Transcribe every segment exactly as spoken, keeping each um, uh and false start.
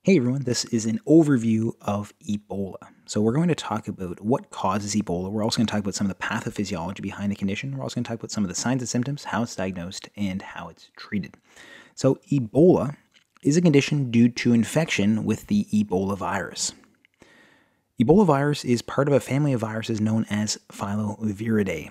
Hey everyone, this is an overview of Ebola. So we're going to talk about what causes Ebola. We're also going to talk about some of the pathophysiology behind the condition. We're also going to talk about some of the signs and symptoms, how it's diagnosed, and how it's treated. So Ebola is a condition due to infection with the Ebola virus. Ebola virus is part of a family of viruses known as Filoviridae.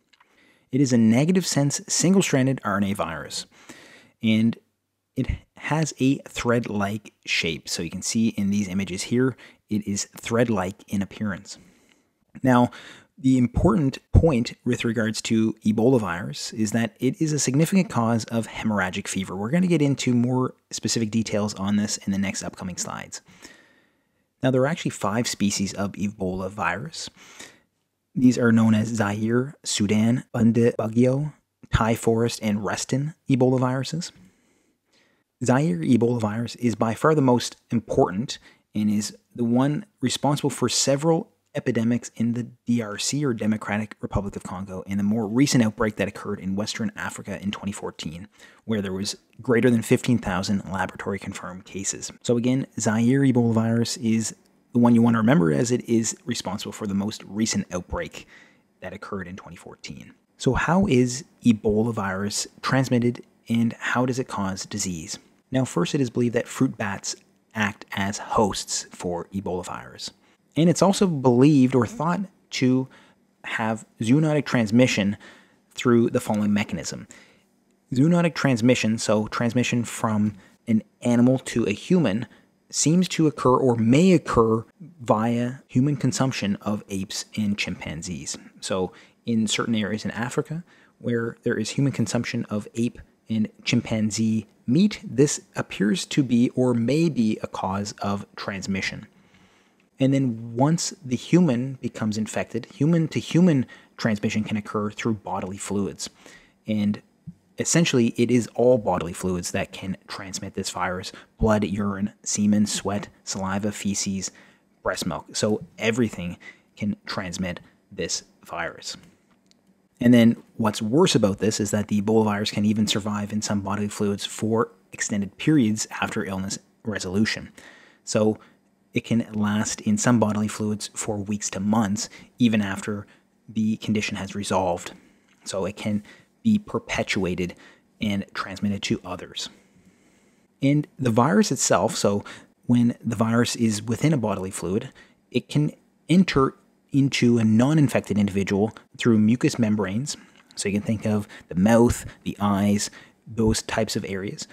It is a negative sense single-stranded R N A virus, and it has a thread-like shape. So you can see in these images here, it is thread-like in appearance. Now, the important point with regards to Ebola virus is that it is a significant cause of hemorrhagic fever. We're going to get into more specific details on this in the next upcoming slides. Now, there are actually five species of Ebola virus. These are known as Zaire, Sudan, Bundibugyo, Thai forest, and Reston Ebola viruses. Zaire Ebola virus is by far the most important and is the one responsible for several epidemics in the D R C, or Democratic Republic of Congo, and the more recent outbreak that occurred in Western Africa in twenty fourteen, where there was greater than fifteen thousand laboratory confirmed cases. So again, Zaire Ebola virus is the one you want to remember, as it is responsible for the most recent outbreak that occurred in twenty fourteen. So how is Ebola virus transmitted, and how does it cause disease? Now, first, it is believed that fruit bats act as hosts for Ebola virus. And it's also believed or thought to have zoonotic transmission through the following mechanism. Zoonotic transmission, so transmission from an animal to a human, seems to occur or may occur via human consumption of apes and chimpanzees. So in certain areas in Africa where there is human consumption of ape and chimpanzee meat, this appears to be or may be a cause of transmission. And then once the human becomes infected, human-to-human transmission can occur through bodily fluids. And essentially, it is all bodily fluids that can transmit this virus: blood, urine, semen, sweat, saliva, feces, breast milk. So everything can transmit this virus. And then what's worse about this is that the Ebola virus can even survive in some bodily fluids for extended periods after illness resolution. So it can last in some bodily fluids for weeks to months, even after the condition has resolved. So it can be perpetuated and transmitted to others. And the virus itself, so when the virus is within a bodily fluid, it can enter into a non-infected individual through mucous membranes. So you can think of the mouth, the eyes, those types of areas,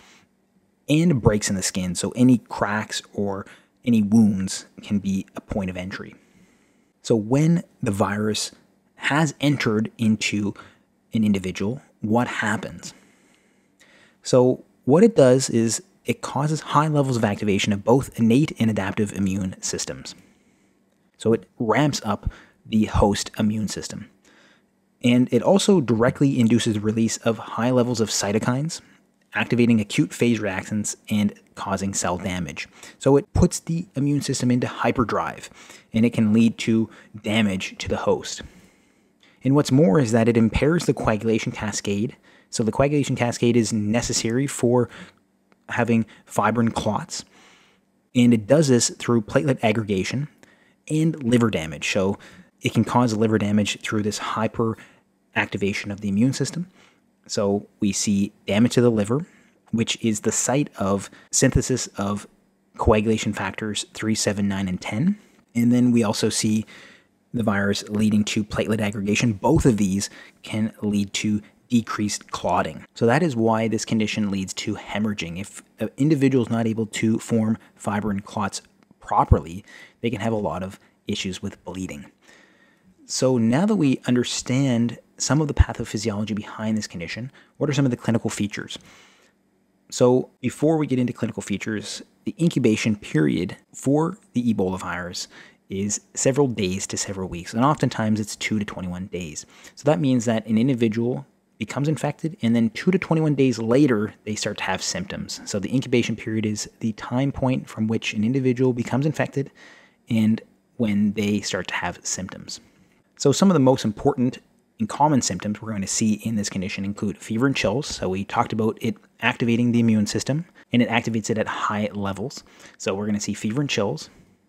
and breaks in the skin. So any cracks or any wounds can be a point of entry. So when the virus has entered into an individual, what happens? So what it does is it causes high levels of activation of both innate and adaptive immune systems. So it ramps up the host immune system. And it also directly induces the release of high levels of cytokines, activating acute phase reactions and causing cell damage. So it puts the immune system into hyperdrive, and it can lead to damage to the host. And what's more is that it impairs the coagulation cascade. So the coagulation cascade is necessary for having fibrin clots, and it does this through platelet aggregation and liver damage. So it can cause liver damage through this hyper activation of the immune system. So we see damage to the liver, which is the site of synthesis of coagulation factors three, seven, nine, and ten. And then we also see the virus leading to platelet aggregation. Both of these can lead to decreased clotting. So that is why this condition leads to hemorrhaging. If an individual is not able to form fibrin clots properly, they can have a lot of issues with bleeding. So now that we understand some of the pathophysiology behind this condition, what are some of the clinical features? So before we get into clinical features, the incubation period for the Ebola virus is several days to several weeks, and oftentimes it's two to twenty-one days. So that means that an individual becomes infected, and then two to twenty-one days later, they start to have symptoms. So the incubation period is the time point from which an individual becomes infected and when they start to have symptoms. So some of the most important And common symptoms we're going to see in this condition include fever and chills. So we talked about it activating the immune system, and it activates it at high levels. So we're going to see fever and chills.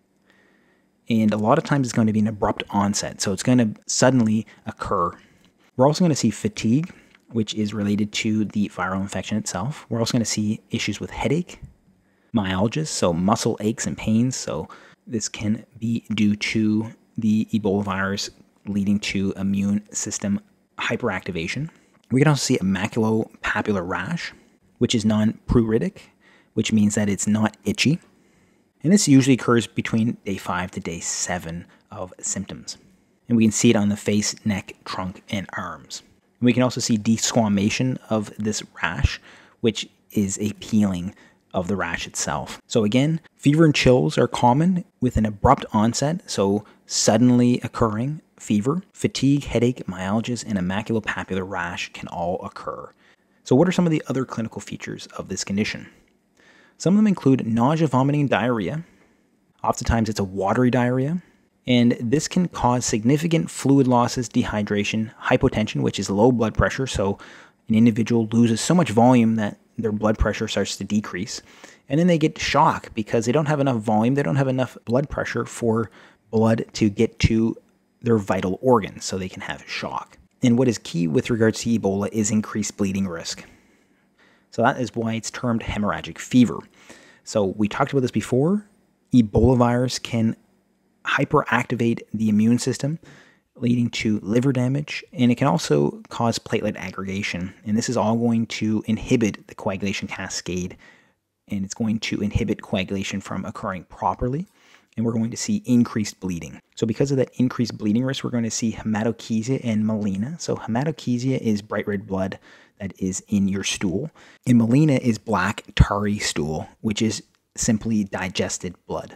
And a lot of times it's going to be an abrupt onset. So it's going to suddenly occur. We're also going to see fatigue, which is related to the viral infection itself. We're also going to see issues with headache, myalgias, so muscle aches and pains. So this can be due to the Ebola virus leading to immune system hyperactivation. We can also see a maculopapular rash, which is non-pruritic, which means that it's not itchy. And this usually occurs between day five to day seven of symptoms. And we can see it on the face, neck, trunk, and arms. And we can also see desquamation of this rash, which is a peeling of the rash itself. So again, fever and chills are common with an abrupt onset, so suddenly occurring fever, fatigue, headache, myalgias, and a maculopapular rash can all occur. So what are some of the other clinical features of this condition? Some of them include nausea, vomiting, and diarrhea. Oftentimes it's a watery diarrhea. And this can cause significant fluid losses, dehydration, hypotension, which is low blood pressure. So an individual loses so much volume that their blood pressure starts to decrease. And then they get shock because they don't have enough volume. They don't have enough blood pressure for blood to get to their vital organs, so they can have shock. And what is key with regards to Ebola is increased bleeding risk. So that is why it's termed hemorrhagic fever. So we talked about this before. Ebola virus can hyperactivate the immune system, leading to liver damage, and it can also cause platelet aggregation. And this is all going to inhibit the coagulation cascade, and it's going to inhibit coagulation from occurring properly, and we're going to see increased bleeding. So because of that increased bleeding risk, we're going to see hematochezia and melena. So hematochezia is bright red blood that is in your stool, and melena is black tarry stool, which is simply digested blood.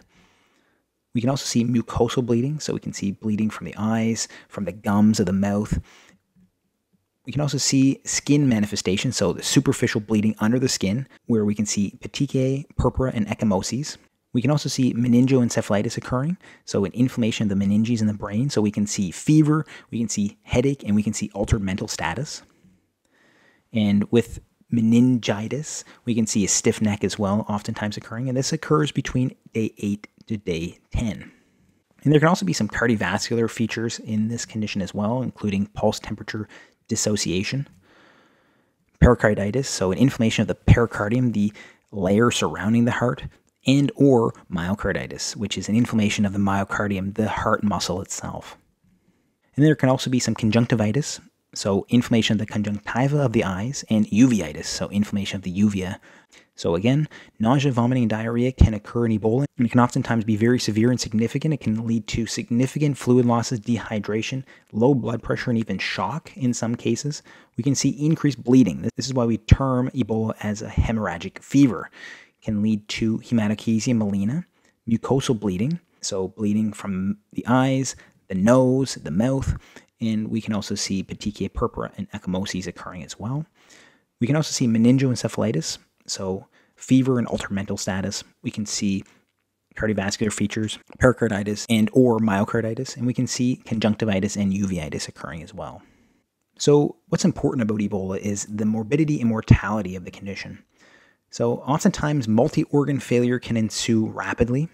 We can also see mucosal bleeding, so we can see bleeding from the eyes, from the gums of the mouth. We can also see skin manifestations, so the superficial bleeding under the skin, where we can see petechiae, purpura, and ecchymoses. We can also see meningoencephalitis occurring, so an inflammation of the meninges in the brain. So we can see fever, we can see headache, and we can see altered mental status. And with meningitis, we can see a stiff neck as well, oftentimes occurring, and this occurs between day eight to day ten. And there can also be some cardiovascular features in this condition as well, including pulse temperature dissociation, pericarditis, so an inflammation of the pericardium, the layer surrounding the heart, and or myocarditis, which is an inflammation of the myocardium, the heart muscle itself. And there can also be some conjunctivitis, so inflammation of the conjunctiva of the eyes, and uveitis, so inflammation of the uvea. So again, nausea, vomiting, and diarrhea can occur in Ebola, and it can oftentimes be very severe and significant. It can lead to significant fluid losses, dehydration, low blood pressure, and even shock in some cases. We can see increased bleeding. This is why we term Ebola as a hemorrhagic fever. It can lead to hematochezia, melena, mucosal bleeding, so bleeding from the eyes, the nose, the mouth, and we can also see petechiae, purpura, and ecchymoses occurring as well. We can also see meningoencephalitis, so fever and altered mental status. We can see cardiovascular features, pericarditis, and or myocarditis, and we can see conjunctivitis and uveitis occurring as well. So what's important about Ebola is the morbidity and mortality of the condition. So oftentimes multi-organ failure can ensue rapidly,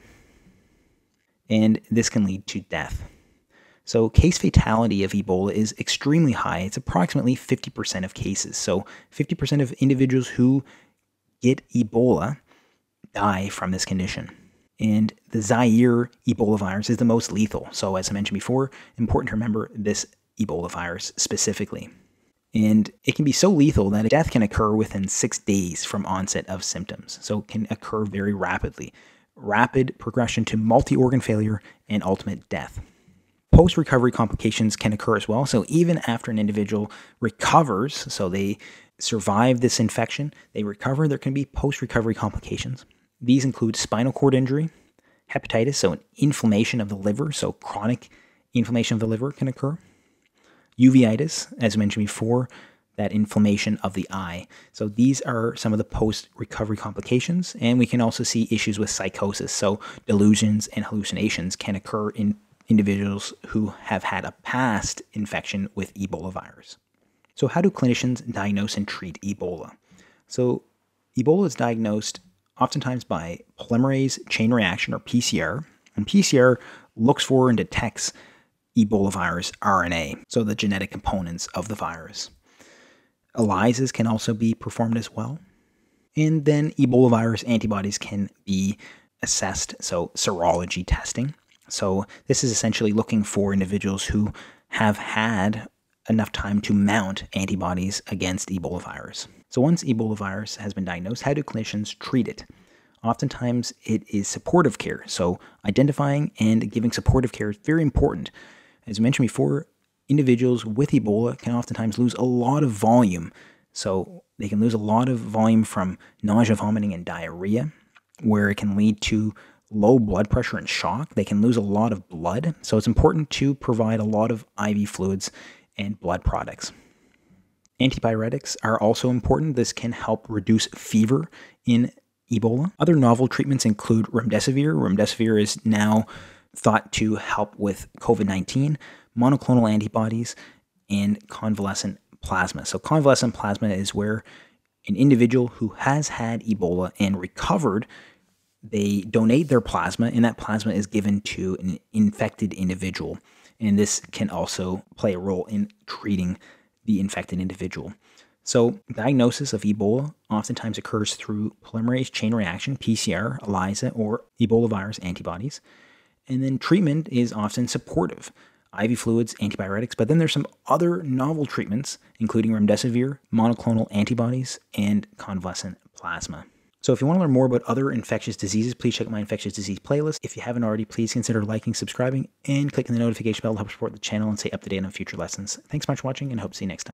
and this can lead to death. So case fatality of Ebola is extremely high. It's approximately fifty percent of cases. So fifty percent of individuals who get Ebola die from this condition. And the Zaire Ebola virus is the most lethal. So as I mentioned before, important to remember this Ebola virus specifically. And it can be so lethal that death can occur within six days from onset of symptoms. So it can occur very rapidly. Rapid progression to multi-organ failure and ultimate death. Post-recovery complications can occur as well. So even after an individual recovers, so they survive this infection, they recover, there can be post-recovery complications. These include spinal cord injury, hepatitis, so an inflammation of the liver, so chronic inflammation of the liver can occur. Uveitis, as mentioned before, that inflammation of the eye. So these are some of the post-recovery complications, and we can also see issues with psychosis. So delusions and hallucinations can occur in individuals who have had a past infection with Ebola virus. So how do clinicians diagnose and treat Ebola? So Ebola is diagnosed oftentimes by polymerase chain reaction, or P C R, and P C R looks for and detects Ebola virus R N A, so the genetic components of the virus. ELISAs can also be performed as well. And then Ebola virus antibodies can be assessed, so serology testing. So this is essentially looking for individuals who have had enough time to mount antibodies against Ebola virus. So once Ebola virus has been diagnosed, how do clinicians treat it? Oftentimes it is supportive care. So identifying and giving supportive care is very important. As mentioned before, individuals with Ebola can oftentimes lose a lot of volume. So they can lose a lot of volume from nausea, vomiting, and diarrhea, where it can lead to low blood pressure and shock. They can lose a lot of blood. So it's important to provide a lot of I V fluids and blood products. Antipyretics are also important. This can help reduce fever in Ebola. Other novel treatments include remdesivir. Remdesivir is now thought to help with COVID nineteen, monoclonal antibodies, and convalescent plasma. So convalescent plasma is where an individual who has had Ebola and recovered, they donate their plasma, and that plasma is given to an infected individual. And this can also play a role in treating the infected individual. So diagnosis of Ebola oftentimes occurs through polymerase chain reaction, P C R, ELISA, or Ebola virus antibodies. And then treatment is often supportive, I V fluids, antipyretics, but then there's some other novel treatments, including remdesivir, monoclonal antibodies, and convalescent plasma. So if you want to learn more about other infectious diseases, please check out my infectious disease playlist. If you haven't already, please consider liking, subscribing, and clicking the notification bell to help support the channel and stay up to date on future lessons. Thanks so much for watching, and hope to see you next time.